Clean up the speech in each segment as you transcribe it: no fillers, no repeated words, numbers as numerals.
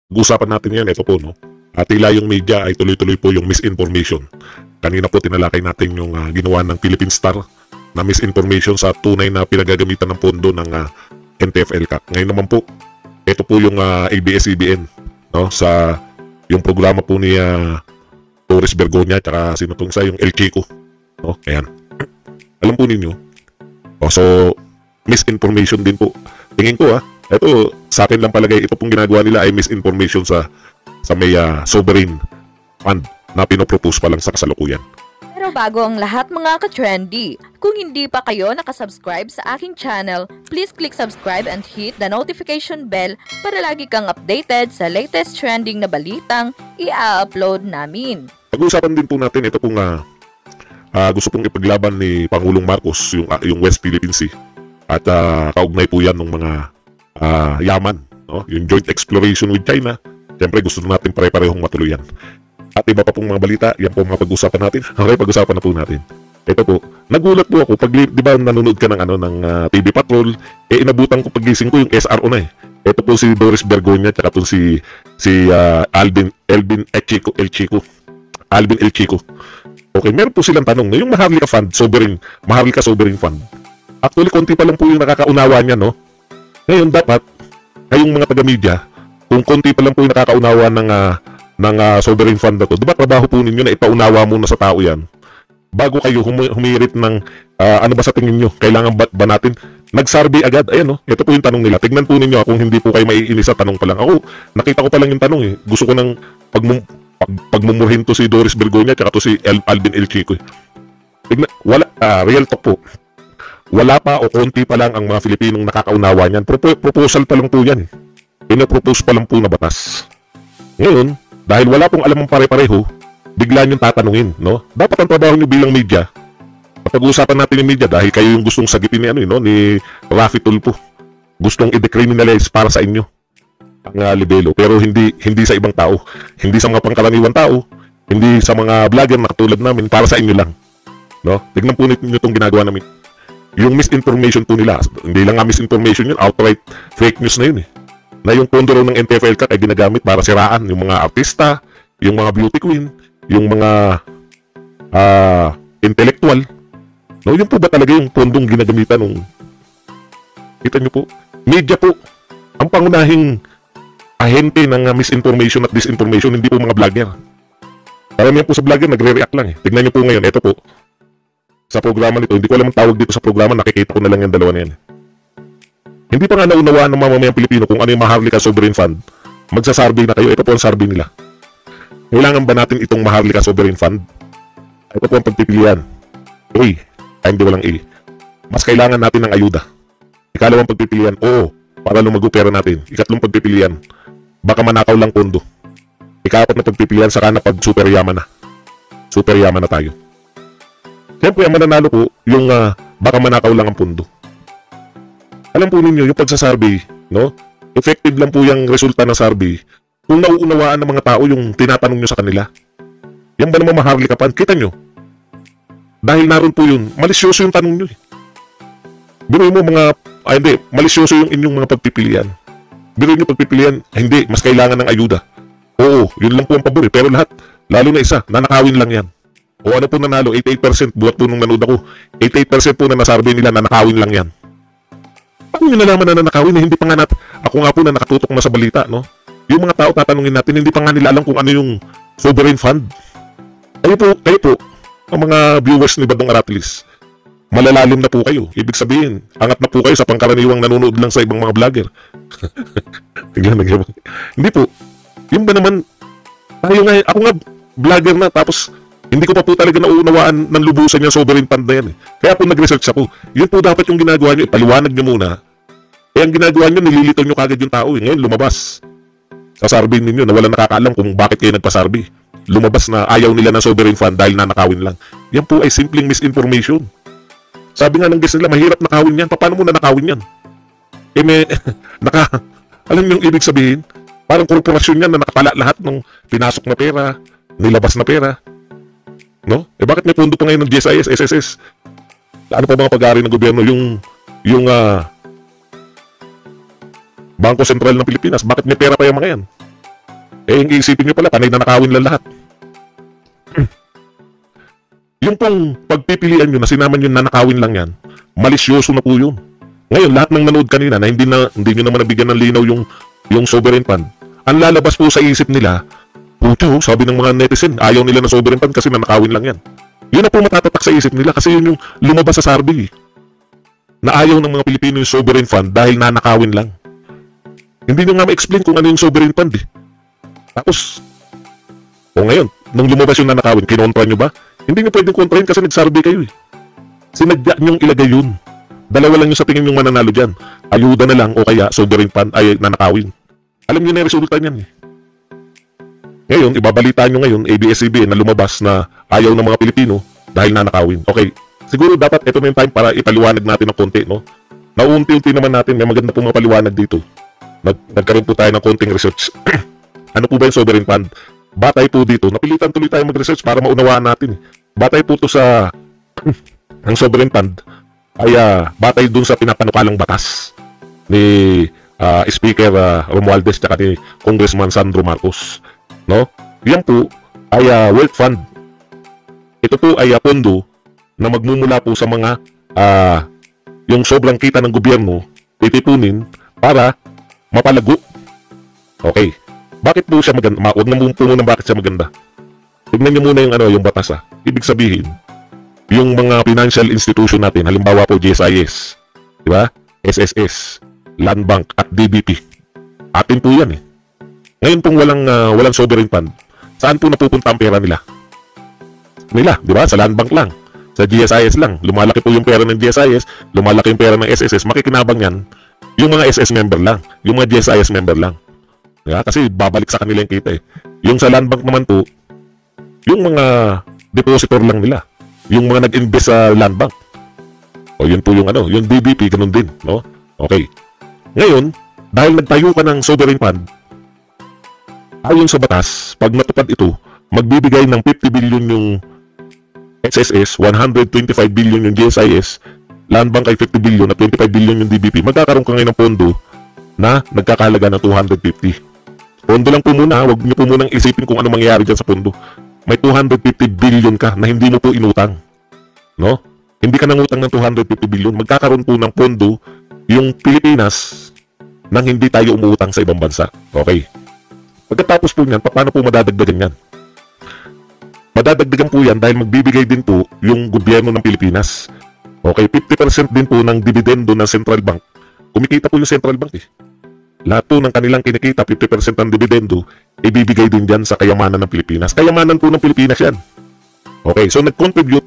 pag-usapan natin yan, ito po, no? At tila yung media ay tuloy-tuloy po yung misinformation. Kanina po tinalakay natin yung ginawa ng Philippine Star na misinformation sa tunay na pinagagamitan ng pondo ng NTFL CAC. Ngayon naman po, ito po yung ABS-CBN, no? Sa yung programa po ni Torres Bergonia at sino tong sa yung El Chico, no? Ayan. Alam po ninyo, so misinformation din po. Tingin ko ito sa akin lang palagay, ito pong ginagawa nila ay misinformation sa may sovereign fund na pinopropose pa lang sa kasalukuyan. Pero bago ang lahat mga ka-trendy, kung hindi pa kayo nakasubscribe sa aking channel, please click subscribe and hit the notification bell para lagi kang updated sa latest trending na balitang i-upload namin. Pag-uusapan din po natin ito pong gusto pong ipaglaban ni Pangulong Marcos yung West Philippine Sea at kaugnay po yan ng mga yaman, no? Yung joint exploration with China. Siyempre gusto natin pare-parehong matuluyan. At iba pa pong mga balita, yan po mga pag-usapan natin. Okay, pag-usapan na po natin. Ito po, nagulat po ako pag di ba nanonood ka ng TV Patrol, inabutan ko pagising ko yung SRO na eh. Ito po si Doris Bergonia at po si Alvin El Chico. Alvin El Chico. Okay, meron po silang tanong, no? Yung Maharlika Fund, Maharlika Sovereign Fund. Actually, konti pa lang po yung nakakaunawa niya, no? Ngayon, dapat, kayong mga taga-media, kung konti pa lang po yung nakakaunawa ng sovereign fund na to, diba trabaho po ninyo na ipaunawa muna sa tao yan bago kayo humirit ng ano ba sa tingin nyo, kailangan ba natin nag-survey agad. Ayan, no? Ito po yung tanong nila. Tignan po ninyo kung hindi po kayo maiinis sa tanong pa lang. Ako, nakita ko pa lang yung tanong eh. Gusto ko nang pagmumurhin to si Doris Bergonia at to si Alvin El Chico. Tignan, wala, real talk po. Wala pa o konti pa lang ang mga Filipinong nakakaunawa niyan. Proposal pa lang po yan eh. Pinapropose pa lang po na batas. Ngayon, dahil wala pong alam ang pare-pareho, bigla niyong tatanungin, no? Dapat ang trabaho niyo bilang media. Pag-uusapan natin yung media dahil kayo yung gustong sagitin ni Raffy Tulfo. Gustong i-decriminalize para sa inyo ang libelo, pero hindi sa ibang tao, hindi sa mga pangkaraniwan tao, hindi sa mga vlogger na katulad namin, para sa inyo lang, no? Tignan po ninyo itong ginagawa namin. Yung misinformation po nila, hindi lang nga misinformation yun, outright fake news na yun eh. Na yung pondo raw ng NTFL CAC ay ginagamit para siraan yung mga artista, yung mga beauty queen, yung mga intellectual. No, yun po ba talaga yung pondong ginagamitan nung kita nyo po? Media po ang pangunahing ahente ng misinformation at disinformation, hindi po mga vlogger. Karamihan po sa vlogger nagre-react lang eh. Tignan nyo po ngayon, ito po. Sa programa nito, hindi ko alam ang tawag dito sa programa, nakikita ko na lang yung dalawa na yan. Hindi pa nga naunawaan ng mamamayang Pilipino kung ano yung Maharlika Sovereign Fund. Magsasarvey na kayo. Ito po ang survey nila. Kailangan ba natin itong Maharlika Sovereign Fund? Ito po ang pagpipilian. A. Ay, hindi walang A. Mas kailangan natin ng ayuda. Ikalawang pagpipilian, oo, para lumago pera natin. Ikatlong pagpipilian, baka manakaw lang pondo. Ikapat na pagpipilian, saka na pag super yaman na. Super yaman na tayo. Siyempre, ang mananalo po, yung baka manakaw lang ang pondo. Alam po ninyo, yung pagsasurvey, no? Effective lang po yung resulta ng survey kung nauunawaan ng mga tao yung tinatanong nyo sa kanila. Yan ba naman Maharlika Fund? Kita nyo? Dahil naroon po yun, malisyoso yung tanong nyo eh. Biruin mo hindi, malisyoso yung inyong mga pagpipilian. Biruin nyo pagpipilian, hindi, mas kailangan ng ayuda. Oo, yun lang po ang pabor eh. Pero lahat, lalo na isa, nanakawin lang yan. O ano po nanalo, 88%, buhat po nung nanood ako, 88% po na nasurvey nila, nanakawin lang yan. Paano nyo nalaman na nanakawin na hindi pa nga ako nga po na nakatutok na sa balita, no? Yung mga tao tatanungin natin, hindi pa nga nila alam kung ano yung sovereign fund. Kayo po, ang mga viewers ni Badong Aratilis, malalalim na po kayo. Ibig sabihin, angat na po kayo sa pangkaraniwang nanonood lang sa ibang mga vlogger. Hindi po. Yung ba naman, ako nga vlogger na, tapos hindi ko pa po talaga nauunawaan ng lubusan yung sovereign fund na yan eh. Kaya po nag-research ako. Yun po dapat yung ginagawa nyo, ipaliwanag nyo muna. Eh ang ginagawa nyo, nililitaw nyo kagad yung tao eh. Ngayon lumabas sa survey ninyo na wala nakakaalam kung bakit kayo nagpa-survey. Lumabas na ayaw nila ng sovereign fund dahil nanakawin lang. Yan po ay simpleng misinformation. Sabi nga ng guest nila, mahirap nakawin yan. Paano mo nanakawin yan? Eh may, alam nyo yung ibig sabihin? Parang korporasyon yan na nakapala lahat ng pinasok na pera, nilabas na pera. No? Eh bakit may pondo pa ngayon ng GSIS, SSS? Ano pa mga pag-aari ng gobyerno? Yung Bangko Sentral ng Pilipinas, bakit may pera pa yung mga yan? Eh, yung iisipin nyo pala, panay na nakawin lang lahat. Yung pong pagpipilian nyo na sinaman nyo na nakawin lang yan, malisyoso na po yun. Ngayon, lahat ng nanood kanina na hindi nyo naman nabigyan ng linaw yung sovereign fund, ang lalabas po sa isip nila, puto, sabi ng mga netizen, ayaw nila ng sovereign fund kasi nanakawin lang yan. Yun na po matatatak sa isip nila kasi yun yung lumabas sa survey. Na ayaw ng mga Pilipino yung sovereign fund dahil nanakawin lang. Hindi nyo nga ma-explain kung ano yung sovereign fund eh. Tapos, o ngayon, nung lumabas yung nanakawin, kinontra nyo ba? Hindi nyo pwedeng kontrahin kasi nag-survey kayo eh. Sinadya nyong ilagay yun. Dalawa lang yung sa tingin yung mananalo dyan. Ayuda na lang o kaya sovereign fund ay nanakawin. Alam nyo na yung resulta niyan eh. Ngayon, ibabalita nyo ngayon, ABS-CBN na lumabas na ayaw ng mga Pilipino dahil nanakawin. Okay, siguro dapat ito na yung time para ipaliwanag natin ng konti, no? Naunti-unti naman natin, may maganda pong mapaliwanag dito. Nagkaroon po tayo ng konting research. Ano po ba yung sovereign fund? Batay po dito, napilitan tuloy tayo mag-research para maunawaan natin. Batay po to sa ang sovereign fund ay batay dun sa pinapanukalang batas ni Speaker Romualdez at ni Congressman Sandro Marcos. No? Yan po ay wealth fund. Ito po ay pondo na magmumula po sa mga yung sobrang kita ng gobyerno titipunin para mapalago. Okay. Bakit po siya maganda? Huwag na po muna bakit siya maganda. Tignan niyo muna yung batas Ibig sabihin, yung mga financial institution natin, halimbawa po GSIS, di ba? SSS, Land Bank at DBP. Atin po yan eh. Ngayon pong walang sovereign fund, saan po napupunta ang pera nila? Di ba? Sa Land Bank lang. Sa GSIS lang. Lumalaki po yung pera ng GSIS, lumalaki yung pera ng SSS. Makikinabang yan yung mga SS member lang, yung mga GSIS member lang. Yeah, kasi babalik sa kanila yung kita eh. Yung sa Land Bank naman po, yung mga depositor lang nila. Yung mga nag-invest sa Land Bank. O yun po yung yung DBP, ganun din. No? Okay. Ngayon, dahil nagtayo ka ng sovereign fund, ayon sa batas, pag natupad ito, magbibigay ng 50 billion yung SSS, 125 billion yung GSIS, Land Bank ay 50 billion at 25 billion yung DBP. Magkakaroon ka ngayon ng pondo na nagkakalaga ng 250. Pondo lang po muna, huwag niyo po munang isipin kung ano mangyayari dyan sa pondo. May 250 billion ka na hindi mo po inutang. No? Hindi ka nangutang ng 250 billion. Magkakaroon po ng pondo yung Pilipinas nang hindi tayo umuutang sa ibang bansa. Okay. Pagkatapos po niyan, paano po madadagdagan yan? Madadagdagan po yan dahil magbibigay din po yung gobyerno ng Pilipinas. Okay, 50% din po ng dividendo ng Central Bank. Kumikita po yung Central Bank eh. Lahat po ng kanilang kinikita, 50% ng dividendo, ibibigay din dyan sa kayamanan ng Pilipinas. Kayamanan po ng Pilipinas yan. Okay, so nag-contribute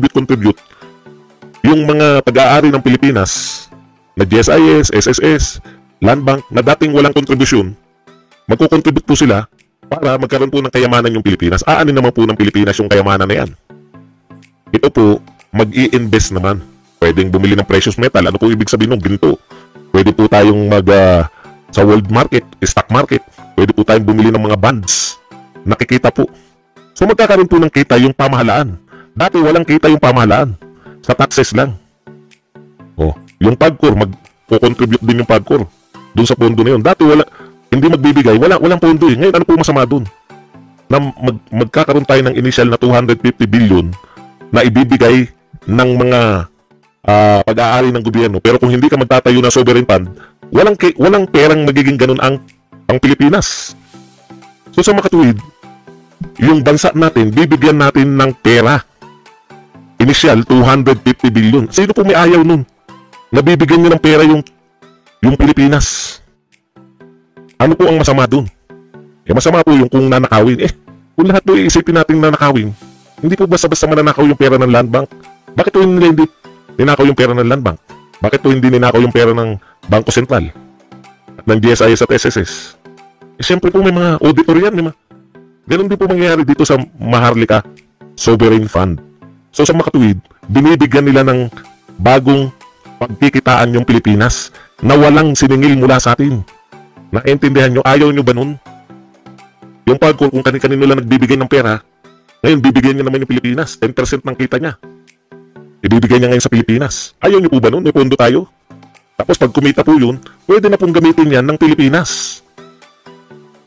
yung mga pag-aari ng Pilipinas na GSIS, SSS, Land Bank, na dating walang kontribusyon, magkukontribute po sila para magkaroon po ng kayamanan yung Pilipinas. Aanin naman po ng Pilipinas yung kayamanan na yan. Ito po, mag-i-invest naman. Pwedeng bumili ng precious metal. Ano po ibig sabihin ng ginto? Pwede po tayong sa world market, stock market, pwede po tayong bumili ng mga bonds. Nakikita po. So magkakaroon po ng kita yung pamahalaan. Dati walang kita yung pamahalaan. Sa taxes lang. Yung PAGCOR, magpo-contribute din yung PAGCOR doon sa pondo na yun. Dati hindi magbibigay, walang pondo eh. Ngayon ano po masama doon? Na magkakaroon tayo ng initial na 250 billion na ibibigay ng mga pag-aari ng gobyerno. Pero kung hindi ka magtatayo ng sovereign fund, walang perang magiging ganun ang Pilipinas. So sa makatuwid, yung bansa natin, bibigyan natin ng pera. Initial, 250 billion. Sino po may ayaw nun? Nabibigyan nyo ng pera yung Pilipinas. Ano po ang masama dun? Masama po yung kung nanakawin. Kung lahat po iisipin natin nanakawin, hindi po basta-basta mananakaw yung pera ng Land Bank. Bakit po hindi ninakaw yung pera ng Land Bank? Bakit po hindi ninakaw yung pera ng Bangko Sentral at ng GSIS at SSS? Siyempre po may mga auditor yan. Ganun din po mangyayari dito sa Maharlika Sovereign Fund. So sa makatuwid, binibigyan nila ng bagong pagkikitaan yung Pilipinas na walang siningil mula sa atin. Naintindihan nyo? Ayaw nyo ba nun? Yung PAGCOR, kung kanino lang nagbibigay ng pera, ngayon bibigyan niya naman yung Pilipinas. 10% ng kita niya ibibigay niya ngayon sa Pilipinas. Ayaw nyo po ba nun? May pondo tayo. Tapos pag kumita po yun, pwede na pong gamitin yan ng Pilipinas.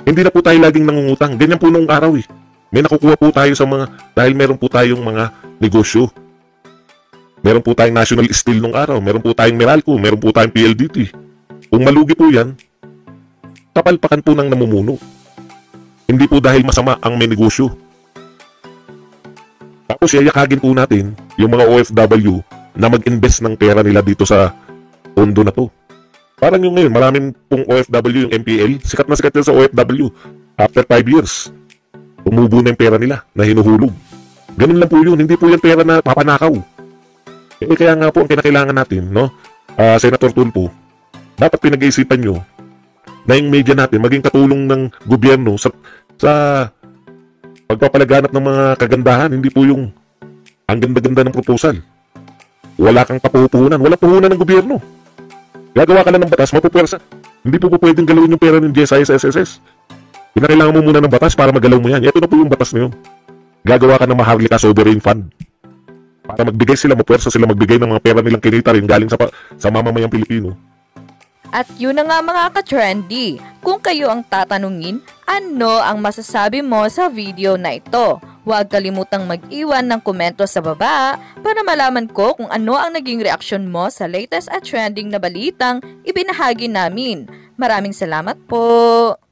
Hindi na po tayo laging nangungutang. Ganyan po noong araw eh. May nakukuha po tayo sa mga, dahil meron po tayong mga negosyo. Meron po tayong National Steel nung araw. Meron po tayong Meralco. Meron po tayong PLDT. Kung malugi po yan, kapalpakan po ng namumuno. Hindi po dahil masama ang may negosyo. Tapos yayakagin po natin yung mga OFW na mag-invest ng pera nila dito sa pondo na to. Parang yung ngayon, maraming pong OFW yung MPL. Sikat na sikat yan sa OFW. After 5 years, tumubo na yung pera nila na hinuhulog. Ganun lang po yun. Hindi po yan pera na papanakaw. Kaya nga po ang kinakailangan natin, no? Senator Tulfo, dapat pinag-iisipan nyo na yung media natin maging katulong ng gobyerno sa pagpapalaganap ng mga kagandahan. Hindi po yung ang ganda-ganda ng proposal. Wala kang kapuhunan. Wala puhunan ng gobyerno. Gagawa ka lang ng batas, mapupwersa. Hindi po pwedeng galawin yung pera ng GSIS, SSS. Kinakailangan mo muna ng batas para magalaw mo yan. Ito na po yung batas na yun. Gagawa ka ng Maharlika Sovereign Fund. Para magbigay sila, mapwersa sila magbigay ng mga pera nilang kinita rin galing sa mamamayang Pilipino. At yun na nga mga ka-trendy, kung kayo ang tatanungin, ano ang masasabi mo sa video na ito? Huwag kalimutang mag-iwan ng komento sa baba para malaman ko kung ano ang naging reaksyon mo sa latest at trending na balitang ibinahagi namin. Maraming salamat po!